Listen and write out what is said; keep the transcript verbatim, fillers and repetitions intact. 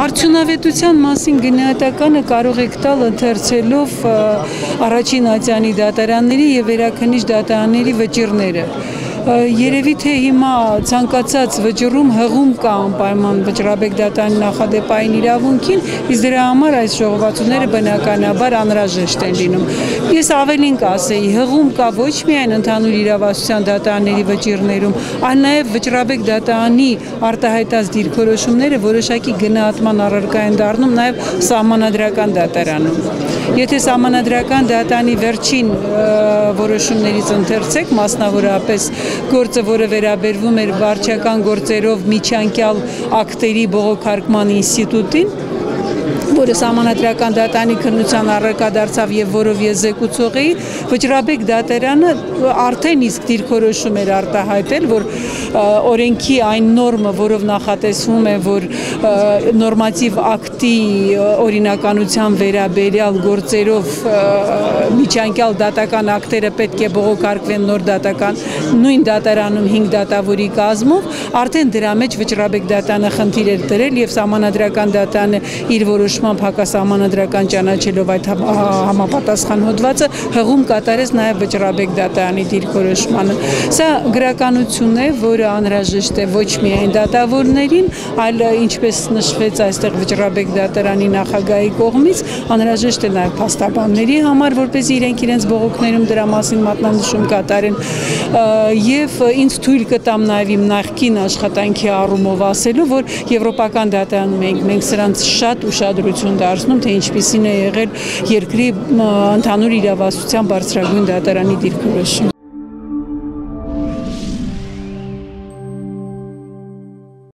Արդյունավետության մասին գնահատականը կարող եք տալ ընթերցելով առաջին ատյանի դատարանների եւ վերաքննիչ դատարանների վճիռները։ Երևի թե հիմա ցանկացած վճռում հղում կա անպայման վճռաբեկ դատարանի նախադեպային իրավունքին, իսկ դրա համար այս ժողովածուները բնականաբար անհրաժեշտ են լինում։ Ես ավելին կասեի, հղում կա ոչ միայն ընդհանուր իրավասության դատարանների վճիռներում, այլ նաև վճռաբեկ դատարանի արտահայտած դիրքորոշումները որոշակի գնահատման առարկա են դառնում նաև սահմանադրական դատարանում։ Եթե սահմանադրական դատարանի վերջին որոշումներից ընթերցեք, մասնավորապես գործը, որը վերաբերվում էր վարչական գործերով միջանկյալ ակտերի բողոքարկման ինստիտուտին, որը սահմանադրական դատարանի քննության առարկա դարձավ եւ որով ես զեկուցող էի, վճռաբեկ դատարանը արդեն իսկ դիրքորոշում էր արտահայտել, որ օրենքի այն նորմը, որով նախատեսվում է, որ նորմատիվ ակտի օրինականության վերաբերյալ գործերով միջանկյալ դատական ակտերը պետք է բողոքարկվեն նոր դատական նույն դատարանում հինգ դատավորի կազմով, արդեն դրա մեջ վճռաբեկ դատարանը խնդիր էր դրել եւ սահմանադրական դատարանը իր որոշմամբ հակասահմանադրական ճանաչելով այդ համապատասխան հոդվածը հղում կատարեց նաև վճռաբեկ դատարանի դիրքորոշմանը։ Սա գրականություն է, որը անհրաժեշտ է ոչ միայն դատավորներին, այլ ինչպես նշվեց այստեղ վճռաբեկ դատարանի նախագահի կողմից, անհրաժեշտ է նաև փաստաբանների համար, որպեսզի իրենք իրենց բողոքներում դրա մասին մատնանշում կատարեն։ Եվ ինձ թույլ կտամ նաև իմ նախկին աշխատանքի առումով ասելու, որ եվրոպական դատարանում ենք մենք սրանց շատ ուշադրություն դարձնում, թե ինչպիսին է եղել երկրի ընդհանուր իրավասության բարձրագույն դատարանի դիրքորոշումը։